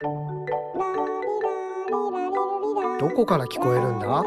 どこから聞こえるんだ？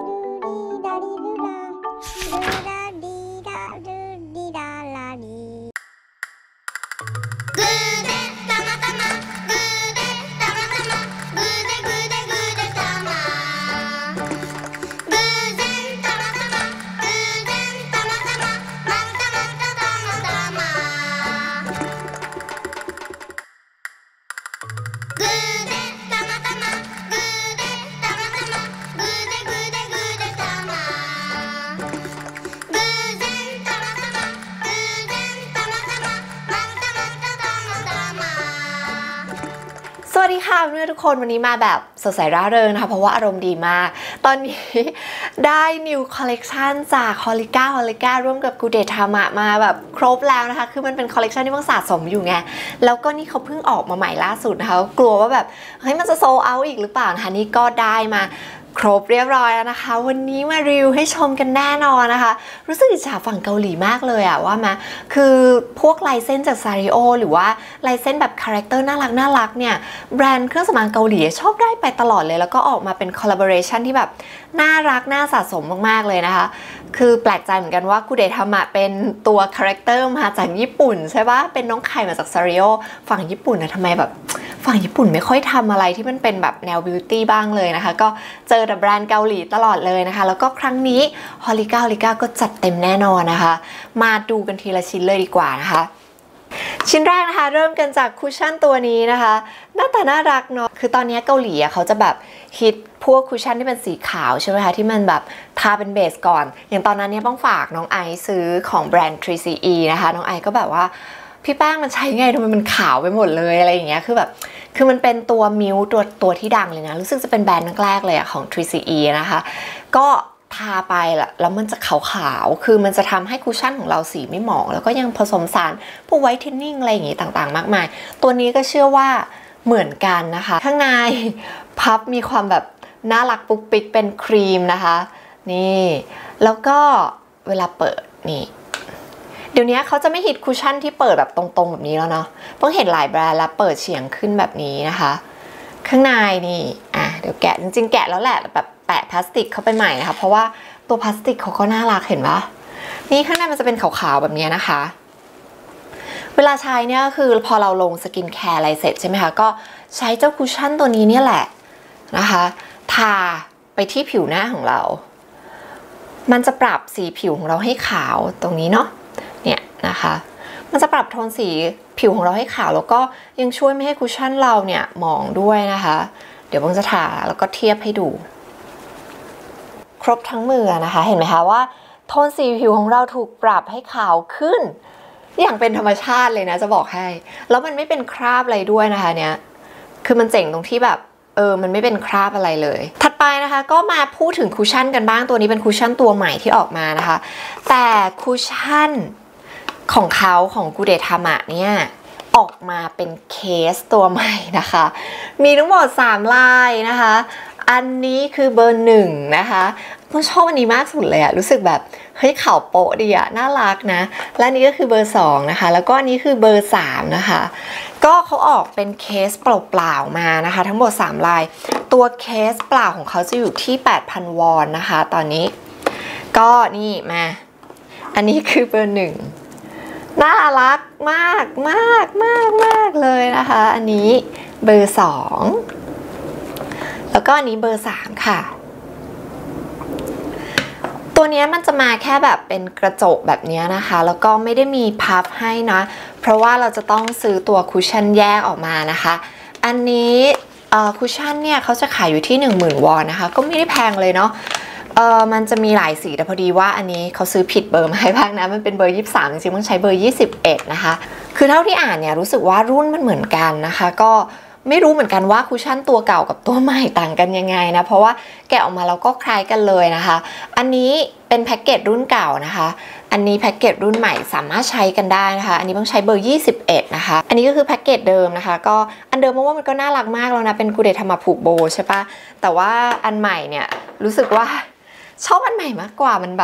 สวัสดีค่ะเพื่อนทุกคนวันนี้มาแบบสดใสร่าเริงนะคะเพราะว่าอารมณ์ดีมากตอนนี้ได้ New Collection จาก Holica ร่วมกับกูเดทามะมาแบบครบแล้วนะคะคือมันเป็นคอลเลกชันที่เพิ่งสะสมอยู่ไงแล้วก็นี่เขาเพิ่งออกมาใหม่ล่าสุดนะคะกลัวว่าแบบเฮ้ยมันจะโซลเอาท์อีกหรือเปล่านะคะนี่ก็ได้มาครบเรียบร้อยแล้วนะคะวันนี้มารีวิวให้ชมกันแน่นอนนะคะรู้สึกอิจฉาฝั่งเกาหลีมากเลยอะว่ามาคือพวกลายเส้นจากซาริโอหรือว่าลายเส้นแบบคาแรคเตอร์น่ารักเนี่ยแบรนด์เครื่องสำอางเกาหลีชอบได้ไปตลอดเลยแล้วก็ออกมาเป็นคอลลาบอเรชันที่แบบน่ารักน่าสะสมมากๆเลยนะคะคือแปลกใจเหมือนกันว่ากูเดทามะเป็นตัวคาแรคเตอร์มาจากญี่ปุ่นใช่ปะเป็นน้องไข่มาจากซาริโอฝั่งญี่ปุ่นนะทำไมแบบฝั่งญี่ปุ่นไม่ค่อยทำอะไรที่มันเป็นแบบแนวบิวตี้บ้างเลยนะคะก็เจอแต่แบรนด์เกาหลีตลอดเลยนะคะแล้วก็ครั้งนี้ Holica ก็จัดเต็มแน่นอนนะคะมาดูกันทีละชิ้นเลยดีกว่านะคะชิ้นแรกนะคะเริ่มกันจากคุชชั่นตัวนี้นะคะหน้าตาน่ารักเนาะคือตอนนี้เกาหลีเขาจะแบบฮิตพวกคุชชั่นที่เป็นสีขาวใช่ไหมคะที่มันแบบทาเป็นเบสก่อนอย่างตอนนั้นเนี่ยต้องฝากน้องไอซ์ซื้อของแบรนด์ 3CE นะคะน้องไอซ์ก็แบบว่าพี่แป้งมันใช้ไงทำไมมันขาวไปหมดเลยอะไรอย่างเงี้ยคือมันเป็นตัวมิวตัวที่ดังเลยนะรู้สึกจะเป็นแบรนด์แรกๆเลยอะของ 3CE นะคะก็ทาไปแล้วมันจะขาวๆคือมันจะทำให้คุชชั่นของเราสีไม่หมองแล้วก็ยังผสมสารพวกไวท์เทนนิ่งอะไรอย่างงี้ต่างๆมากมายตัวนี้ก็เชื่อว่าเหมือนกันนะคะข้างในพับมีความแบบน่ารักปุ๊กปิ๊กเป็นครีมนะคะนี่แล้วก็เวลาเปิดนี่เดี๋ยวนี้เขาจะไม่ฮิตคุชชั่นที่เปิดแบบตรงๆแบบนี้แล้วเนาะเพิ่งเห็นหลายแบรนด์แล้วเปิดเฉียงขึ้นแบบนี้นะคะข้างในนี่เดี๋ยวแกะจริงๆแกะแล้วแหละแบบแปะพลาสติกเข้าไปใหม่นะคะเพราะว่าตัวพลาสติกเขาก็น่ารักเห็นปะนี่ข้างในมันจะเป็นขาวๆแบบนี้นะคะเวลาใช้เนี่ยก็คือพอเราลงสกินแคร์อะไรเสร็จใช่ไหมคะก็ใช้เจ้าคุชชั่นตัวนี้เนี่ยแหละนะคะทาไปที่ผิวหน้าของเรามันจะปรับสีผิวของเราให้ขาวตรงนี้เนาะเนี่ยนะคะมันจะปรับโทนสีผิวของเราให้ขาวแล้วก็ยังช่วยไม่ให้คุชชั่นเราเนี่ยหมองด้วยนะคะเดี๋ยวบังจะทาแล้วก็เทียบให้ดูครบทั้งมือนะคะเห็นไหมคะว่าโทนสีผิวของเราถูกปรับให้ขาวขึ้นอย่างเป็นธรรมชาติเลยนะจะบอกให้แล้วมันไม่เป็นคราบอะไรด้วยนะคะเนี่ยคือมันเจ๋งตรงที่แบบมันไม่เป็นคราบอะไรเลยถัดไปนะคะก็มาพูดถึงคุชชั่นกันบ้างตัวนี้เป็นคุชชั่นตัวใหม่ที่ออกมานะคะแต่คุชชั่นของเขาของกูเดทามะเนี่ยออกมาเป็นเคสตัวใหม่นะคะมีทั้งหมด3ลายนะคะอันนี้คือเบอร์1นะคะผมชอบอันนี้มากสุดเลยอะรู้สึกแบบเฮ้ยขาวโป๊ะดีอะน่ารักนะและนี้ก็คือเบอร์2นะคะแล้วก็อันนี้คือเบอร์3นะคะก็เขาออกเป็นเคสเปล่าๆมานะคะทั้งหมด3ลายตัวเคสเปล่าของเขาจะอยู่ที่ 8,000 วอนนะคะตอนนี้ก็นี่มาอันนี้คือเบอร์1น่ารักมากเลยนะคะอันนี้เบอร์2แล้วก็อันนี้เบอร์3ค่ะตัวนี้มันจะมาแค่แบบเป็นกระจกแบบนี้นะคะแล้วก็ไม่ได้มีพับให้นะเพราะว่าเราจะต้องซื้อตัวคุชชั่นแยกออกมานะคะอันนี้คุชชั่นเนี่ยเขาจะขายอยู่ที่ 10,000 วอนนะคะก็ไม่ได้แพงเลยเนาะมันจะมีหลายสีแต่พอดีว่าอันนี้เขาซื้อผิดเบอร์มาให้บ้างนะมันเป็นเบอร์23จริงๆต้องใช้เบอร์21นะคะคือเท่าที่อ่านเนี่ยรู้สึกว่ารุ่นมันเหมือนกันนะคะก็ไม่รู้เหมือนกันว่าคุชชั่นตัวเก่ากับตัวใหม่ต่างกันยังไงนะเพราะว่าแกะออกมาแล้วก็คล้ายกันเลยนะคะอันนี้เป็นแพ็กเกจรุ่นเก่านะคะอันนี้แพ็กเกจรุ่นใหม่สามารถใช้กันได้นะคะอันนี้ต้องใช้เบอร์21นะคะอันนี้ก็คือแพ็กเกจเดิมนะคะก็อันเดิมว่ามันก็น่ารักมากแล้วนะเป็นกูเดทามาผูกโบใช่ปะแต่ว่าอันใหม่เนี่ยรู้สึกว่าชอบอันใหม่มากกว่ามันแบบ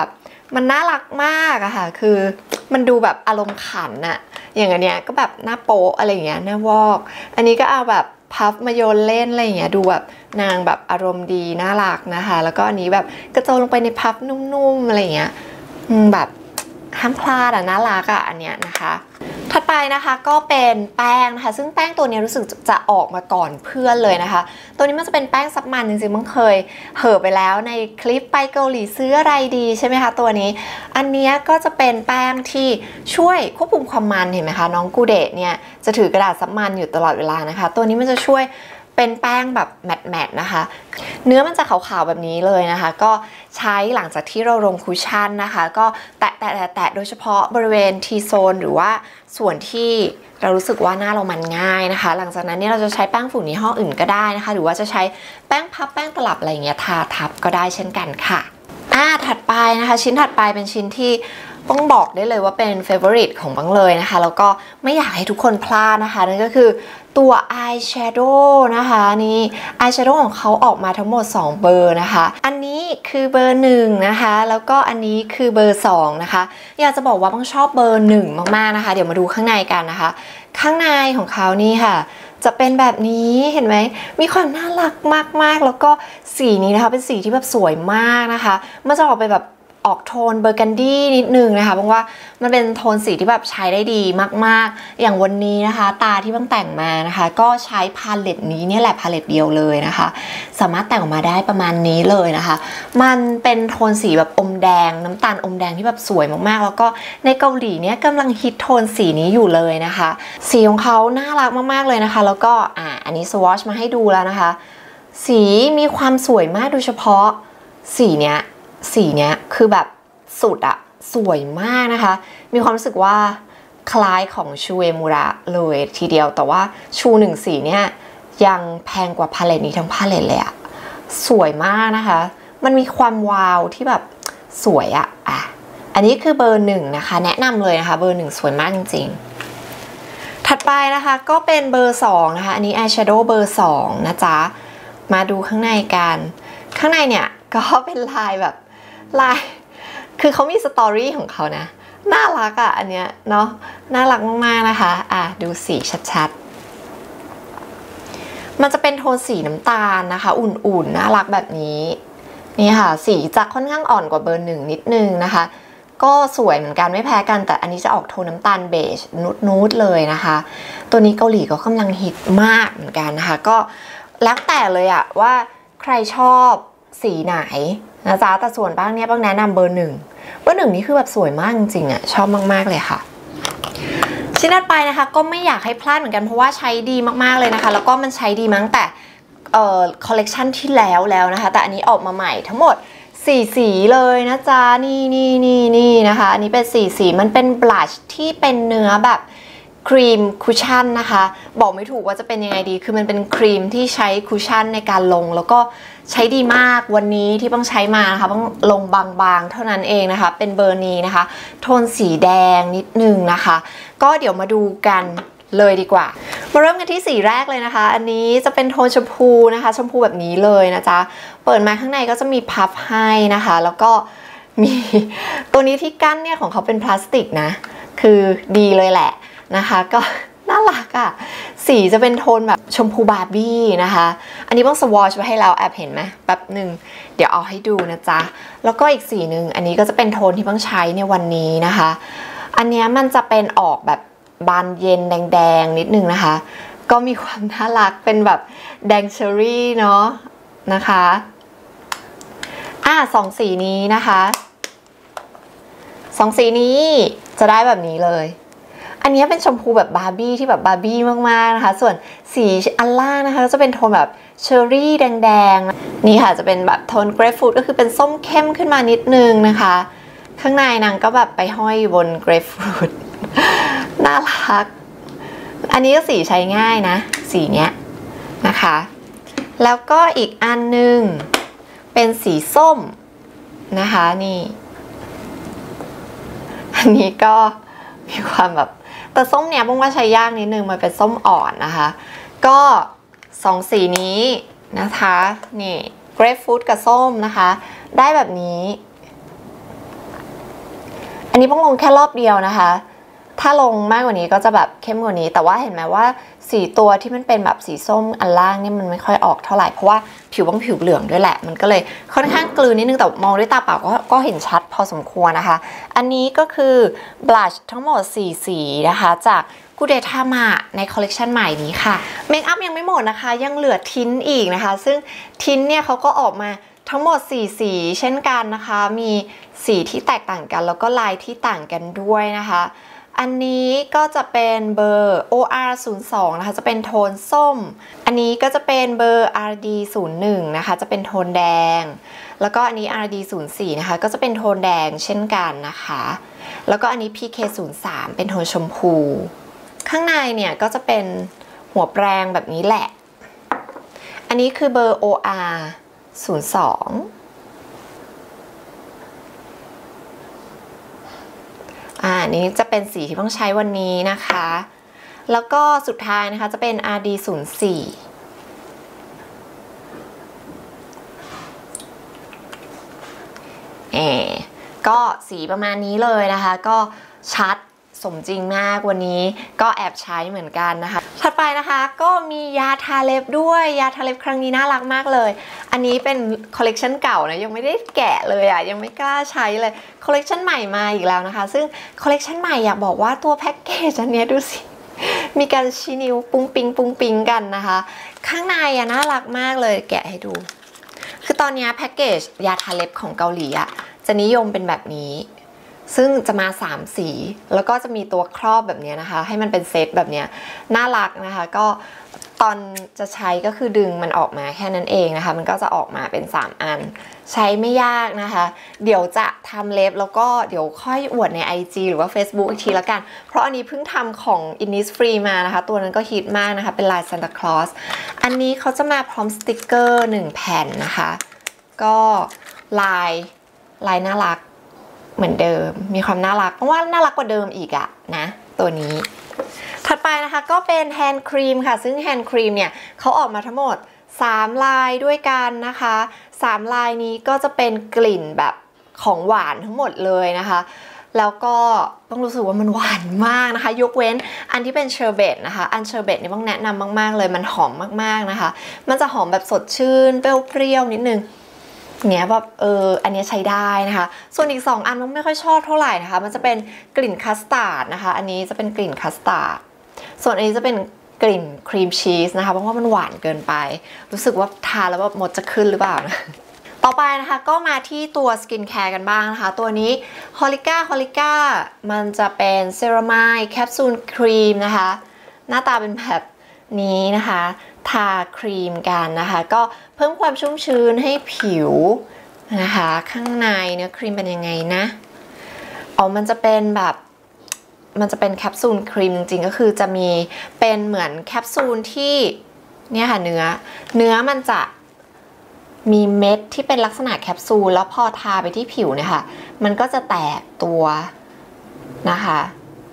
มันน่ารักมากอะค่ะคือมันดูแบบอารมณ์ขันอะอย่างอันเนี้ยก็แบบหน้าโป๊ะอะไรอย่างเงี้ยหน้าวอกอันนี้ก็เอาแบบพัฟมาโยนเล่นอะไรอย่างเงี้ยดูแบบนางแบบอารมณ์ดีน่ารักนะคะแล้วก็อันนี้แบบกระโจนลงไปในพัฟนุ่มๆอะไรอย่างเงี้ยแบบห้ามพลาดอะน่ารักอะอันเนี้ยนะคะถัดไปนะคะก็เป็นแป้งนะคะซึ่งแป้งตัวนี้รู้สึกจะออกมาก่อนเพื่อนเลยนะคะตัวนี้มันจะเป็นแป้งซับมันจริงๆมันเคยเหอะไปแล้วในคลิปไปเกาหลีซื้ออะไรดีใช่ไหมคะตัวนี้อันนี้ก็จะเป็นแป้งที่ช่วยควบคุมความมันเห็นไหมคะน้องกูเดะเนี่ยจะถือกระดาษซับมันอยู่ตลอดเวลานะคะตัวนี้มันจะช่วยเป็นแป้งแบบแมตต์ๆนะคะเนื้อมันจะขาวๆแบบนี้เลยนะคะก็ใช้หลังจากที่เราลงคุชชั่นนะคะก็แตะโดยเฉพาะบริเวณ T-zone หรือว่าส่วนที่เรารู้สึกว่าหน้าเรามันง่ายนะคะหลังจากนั้นเนี่ยเราจะใช้แป้งฝุ่นยี่ห้ออื่นก็ได้นะคะหรือว่าจะใช้แป้งพับแป้งตลับอะไรอย่างเงี้ยทาทับก็ได้เช่นกันค่ะถัดไปนะคะชิ้นถัดไปเป็นชิ้นที่ต้องบอกได้เลยว่าเป็น favorite ของบังเลยนะคะแล้วก็ไม่อยากให้ทุกคนพลาดนะคะนั่นก็คือตัวอายแชโดว์นะคะนี่อายแชโดว์ของเขาออกมาทั้งหมด2เบอร์นะคะอันนี้คือเบอร์1นะคะแล้วก็อันนี้คือเบอร์2นะคะอยากจะบอกว่าบังชอบเบอร์1มากๆนะคะเดี๋ยวมาดูข้างในกันนะคะข้างในของเขานี่ค่ะจะเป็นแบบนี้เห็นไหมมีความน่ารักมากๆแล้วก็สีนี้นะคะเป็นสีที่แบบสวยมากนะคะมันจะออกไปแบบออกโทนเบอร์กันดี้นิดนึงนะคะเพราะว่ามันเป็นโทนสีที่แบบใช้ได้ดีมากๆอย่างวันนี้นะคะตาที่บังแต่งมานะคะก็ใช้พาเลตนี้เนี่ยแหละพาเลตเดียวเลยนะคะสามารถแต่งออกมาได้ประมาณนี้เลยนะคะมันเป็นโทนสีแบบอมแดงน้ำตาลอมแดงที่แบบสวยมากๆแล้วก็ในเกาหลีเนี่ยกำลังฮิตโทนสีนี้อยู่เลยนะคะสีของเขาน่ารักมากๆเลยนะคะแล้วก็อันนี้สวอชมาให้ดูแล้วนะคะสีมีความสวยมากโดยเฉพาะสีเนี้ยคือแบบสุดอะสวยมากนะคะมีความรู้สึกว่าคล้ายของชูเอมูระเลยทีเดียวแต่ว่าชู1สีเนี่ยยังแพงกว่าพาเลตนี้ทั้งพาเลตเลยอะสวยมากนะคะมันมีความวาวที่แบบสวยอะอันนี้คือเบอร์1นะคะแนะนำเลยนะคะเบอร์1สวยมากจริงๆถัดไปนะคะก็เป็นเบอร์2นะคะอันนี้อายแชโดว์เบอร์2นะจ๊ะมาดูข้างในกันข้างในเนี่ยก็เป็นลายแบบลายคือเขามีสตอรี่ของเขานะน่ารักอันเนี้ยเนาะน่ารักมากๆนะคะดูสีชัดๆมันจะเป็นโทนสีน้ำตาลนะคะอุ่นๆน่ารักแบบนี้นี่ค่ะสีจะค่อนข้างอ่อนกว่าเบอร์1นิดนึงนะคะก็สวยเหมือนกันไม่แพ้กันแต่อันนี้จะออกโทนน้ำตาลเบจนูดๆเลยนะคะตัวนี้เกาหลีก็กำลังฮิตมากเหมือนกันนะคะก็แล้วแต่เลยว่าใครชอบสีไหนนะจ๊ะแต่ส่วนบ้างเนี่ยบ้างแนะนำเบอร์1นี่คือแบบสวยมากจริงๆชอบมากๆเลยค่ะชิ้นถัดไปนะคะก็ไม่อยากให้พลาดเหมือนกันเพราะว่าใช้ดีมากๆเลยนะคะแล้วก็มันใช้ดีมาตั้งแต่คอลเลกชันที่แล้วนะคะแต่อันนี้ออกมาใหม่ทั้งหมด4สีเลยนะจ๊ะนี่นะคะอันนี้เป็น4สีมันเป็นบลัชที่เป็นเนื้อแบบครีมคุชชั่นนะคะบอกไม่ถูกว่าจะเป็นยังไงดีคือมันเป็นครีมที่ใช้คุชชั่นในการลงแล้วก็ใช้ดีมากวันนี้ที่ต้องใช้มานะคะต้องลงบางๆเท่านั้นเองนะคะเป็นเบอร์นี้นะคะโทนสีแดงนิดนึงนะคะก็เดี๋ยวมาดูกันเลยดีกว่ามาเริ่มกันที่สีแรกเลยนะคะอันนี้จะเป็นโทนชมพูนะคะชมพูแบบนี้เลยนะจ๊ะเปิดมาข้างในก็จะมีพัฟให้นะคะแล้วก็มีตัวนี้ที่กั้นเนี่ยของเขาเป็นพลาสติกนะคือดีเลยแหละนะคะก็น่ารักสีจะเป็นโทนแบบชมพูบาร์บี้นะคะอันนี้ต้องสวอชไว้ให้เราแอบเห็นไหมแป๊บหนึ่งเดี๋ยวเอาให้ดูนะจ๊ะแล้วก็อีกสีหนึ่งอันนี้ก็จะเป็นโทนที่ต้องใช้ในวันนี้นะคะอันนี้มันจะเป็นออกแบบบานเย็นแดงๆนิดนึงนะคะก็มีความน่ารักเป็นแบบแดงเชอรี่เนาะนะคะ2สีนี้นะคะ2สีนี้จะได้แบบนี้เลยอันนี้เป็นชมพูแบบบาร์บี้ที่แบบบาร์บี้มากๆนะคะส่วนสีอันล่างนะคะจะเป็นโทนแบบเชอร์รี่แดงๆนี่ค่ะจะเป็นแบบโทนเกรปฟรุตก็คือเป็นส้มเข้มขึ้นมานิดนึงนะคะข้างในนางก็แบบไปห้อยอยู่บนเกรปฟรุตน่ารักอันนี้ก็สีใช้ง่ายนะสีเนี้ยนะคะแล้วก็อีกอันนึงเป็นสีส้มนะคะนี่อันนี้ก็มีความแบบแต่ส้มเนี้ยบ้างว่าใช้ยากนิดนึงมันเป็นส้มอ่อนนะคะก็2สีนี้นะคะนี่เกรปฟรุตกับส้มนะคะได้แบบนี้อันนี้เพิ่งลงแค่รอบเดียวนะคะถ้าลงมากกว่านี้ก็จะแบบเข้มกว่านี้แต่ว่าเห็นไหมว่าสีตัวที่มันเป็นแบบสีส้มอันล่างนี่มันไม่ค่อยออกเท่าไหร่เพราะว่าผิวบางผิวเหลืองด้วยแหละมันก็เลยค่อนข้างกลืนนิดนึงแต่มองด้วยตาเปล่าก็เห็นชัดพอสมควรนะคะอันนี้ก็คือบลัชทั้งหมด4สีนะคะจากกูเดทามะในคอลเลกชันใหม่นี้ค่ะเมคอัพยังไม่หมดนะคะยังเหลือทินอีกนะคะซึ่งทินเนี่ยเขาก็ออกมาทั้งหมด4สีเช่นกันนะคะมีสีที่แตกต่างกันแล้วก็ลายที่ต่างกันด้วยนะคะอันนี้ก็จะเป็นเบอร์ OR02 นะคะจะเป็นโทนส้มอันนี้ก็จะเป็นเบอร์ RD01 นะคะจะเป็นโทนแดงแล้วก็อันนี้ RD04 นะคะก็จะเป็นโทนแดงเช่นกันนะคะแล้วก็อันนี้ PK03 เป็นโทนชมพูข้างในเนี่ยก็จะเป็นหัวแปรงแบบนี้แหละอันนี้คือเบอร์ OR02นี้จะเป็นสีที่ต้องใช้วันนี้นะคะแล้วก็สุดท้ายนะคะจะเป็น RD04 ก็สีประมาณนี้เลยนะคะก็ชัดสมจริงมากวันนี้ก็แอบใช้เหมือนกันนะคะถัดไปนะคะก็มียาทาเล็บด้วยยาทาเล็บครั้งนี้น่ารักมากเลยอันนี้เป็นคอลเลกชันเก่านะยังไม่ได้แกะเลยอ่ะยังไม่กล้าใช้เลยคอลเลกชันใหม่มาอีกแล้วนะคะซึ่งคอลเลกชันใหม่อยากบอกว่าตัวแพ็กเกจอันนี้ดูสิมีการชี้นิ้วปุ้งปิงปุ้งปิงกันนะคะข้างในอ่ะน่ารักมากเลยแกะให้ดูคือตอนนี้แพ็กเกจยาทาเล็บของเกาหลีอ่ะจะนิยมเป็นแบบนี้ซึ่งจะมา3สีแล้วก็จะมีตัวครอบแบบนี้นะคะให้มันเป็นเซตแบบนี้น่ารักนะคะก็ตอนจะใช้ก็คือดึงมันออกมาแค่นั้นเองนะคะมันก็จะออกมาเป็น3อันใช้ไม่ยากนะคะเดี๋ยวจะทำเล็บแล้วก็เดี๋ยวค่อยอวดใน IG หรือว่า Facebook อีกทีละกันเพราะอันนี้เพิ่งทำของ Innisfree มานะคะตัวนั้นก็ฮิตมากนะคะเป็นลาย Santa Claus อันนี้เขาจะมาพร้อมสติกเกอร์1แผ่นนะคะก็ลายน่ารักเหมือนเดิมมีความน่ารักเพราะว่าน่ารักกว่าเดิมอีกอะนะตัวนี้ถัดไปนะคะก็เป็นแฮนด์ครีมค่ะซึ่งแฮนด์ครีมเนี่ยเขาออกมาทั้งหมด3ลายด้วยกันนะคะ3ลายนี้ก็จะเป็นกลิ่นแบบของหวานทั้งหมดเลยนะคะแล้วก็ต้องรู้สึกว่ามันหวานมากนะคะยกเว้นอันที่เป็นเชอร์เบตนะคะอันเชอร์เบตนี่ต้องแนะนำมากๆเลยมันหอมมากๆนะคะมันจะหอมแบบสดชื่นเปรี้ยวๆนิดนึงเนี้ยแบบอันนี้ใช้ได้นะคะส่วนอีก2อันมันไม่ค่อยชอบเท่าไหร่นะคะมันจะเป็นกลิ่นคัสตาร์ดนะคะอันนี้จะเป็นกลิ่นคัสตาร์ดส่วนอันนี้จะเป็นกลิ่นครีมชีสนะคะเพราะว่ามันหวานเกินไปรู้สึกว่าทานแล้วแบบมดจะขึ้นหรือเปล่านะต่อไปนะคะก็มาที่ตัวสกินแคร์กันบ้างนะคะตัวนี้ฮอลิก้ามันจะเป็นเซรามายแคปซูลครีมนะคะหน้าตาเป็นแบบนี้นะคะทาครีมกันนะคะก็เพิ่มความชุ่มชื้นให้ผิวนะคะข้างในเนื้อครีมเป็นยังไงนะมันจะเป็นแบบมันจะเป็นแคปซูลครีมจริงๆก็คือจะมีเป็นเหมือนแคปซูลที่เนี่ยค่ะเนื้อมันจะมีเม็ดที่เป็นลักษณะแคปซูลแล้วพอทาไปที่ผิวเนี่ยค่ะมันก็จะแตกตัวนะคะ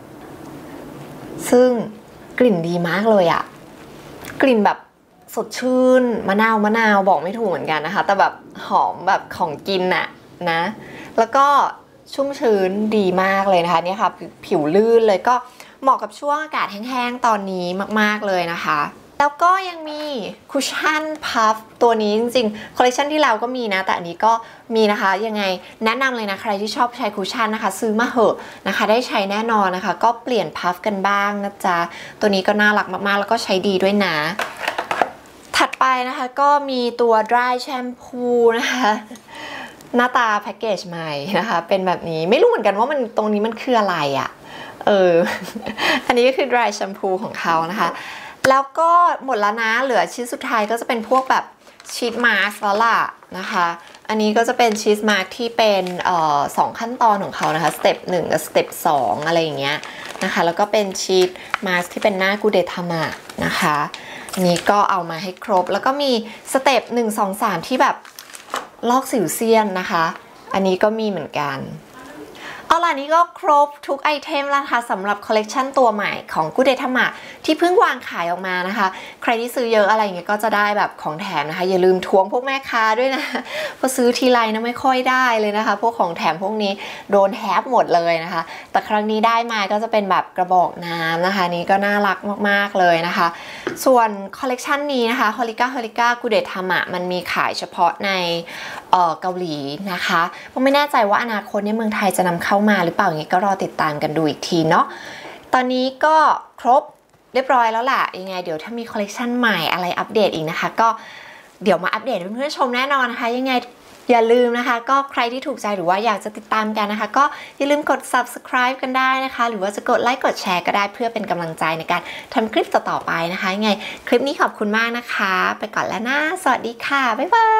ซึ่งกลิ่นดีมากเลยอะกลิ่นแบบสดชื่นมะนาวบอกไม่ถูกเหมือนกันนะคะแต่แบบหอมแบบของกินอะนะแล้วก็ชุ่มชื้นดีมากเลยนะคะเนี่ยค่ะผิวลื่นเลยก็เหมาะกับช่วงอากาศแห้งๆตอนนี้มากๆเลยนะคะแล้วก็ยังมีคุชชั่นพัฟตัวนี้จริงๆคอลเลคชันที่เราก็มีนะแต่อันนี้ก็มีนะคะยังไงแนะนำเลยนะใครที่ชอบใช้คุชชั่นนะคะซื้อมาเหอะนะคะได้ใช้แน่นอนนะคะก็เปลี่ยนพัฟกันบ้างนะจ๊ะตัวนี้ก็น่ารักมากๆแล้วก็ใช้ดีด้วยนะถัดไปนะคะก็มีตัว dry shampoo นะคะหน้าตาแพ็กเกจใหม่นะคะเป็นแบบนี้ไม่รู้เหมือนกันว่ามันตรงนี้มันคืออะไรอ่ะอันนี้ก็คือ dry shampoo ของเขานะคะแล้วก็หมดแล้วนะเหลือชิ้นสุดท้ายก็จะเป็นพวกแบบชีทมาสก์แล้วล่ะนะคะอันนี้ก็จะเป็นชีทมาสก์ที่เป็น2ขั้นตอนของเขานะคะสเต็ป1กับสเต็ป2อะไรอย่างเงี้ยนะคะแล้วก็เป็นชีทมาสก์ที่เป็นหน้ากูเดทามะนะคะนี้ก็เอามาให้ครบแล้วก็มีสเต็ป1 2 3ที่แบบลอกสิวเซียนนะคะอันนี้ก็มีเหมือนกันเอาล่ะนี่ก็ครบทุกไอเทมแล้วค่ะสำหรับคอลเลกชันตัวใหม่ของกูเดทามะที่เพิ่งวางขายออกมานะคะใครที่ซื้อเยอะอะไรเงี้ยก็จะได้แบบของแถมนะคะอย่าลืมทวงพวกแม่ค้าด้วยนะเพราะซื้อทีไรนะไม่ค่อยได้เลยนะคะพวกของแถมพวกนี้โดนแฮปหมดเลยนะคะแต่ครั้งนี้ได้มาก็จะเป็นแบบกระบอกน้ำนะคะนี่ก็น่ารักมากๆเลยนะคะส่วนคอลเลกชันนี้นะคะฮอลิก้ากูเดทามะมันมีขายเฉพาะในเกาหลีนะคะก็ไม่แน่ใจว่าอนาคตในเมืองไทยจะนำเข้ามาหรือเปล่าอย่างนี้ก็รอติดตามกันดูอีกทีเนาะตอนนี้ก็ครบเรียบร้อยแล้วล่ะยังไงเดี๋ยวถ้ามีคอลเลกชันใหม่อะไรอัปเดตอีกนะคะก็เดี๋ยวมาอัปเดตให้เพื่อนๆชมแน่นอนนะคะยังไงอย่าลืมนะคะก็ใครที่ถูกใจหรือว่าอยากจะติดตามกันนะคะก็อย่าลืมกด subscribe กันได้นะคะหรือว่าจะกดไลค์กดแชร์ก็ได้เพื่อเป็นกำลังใจในการทำคลิปต่อๆไปนะคะยังไงคลิปนี้ขอบคุณมากนะคะไปก่อนแล้วนะสวัสดีค่ะบ๊ายบาย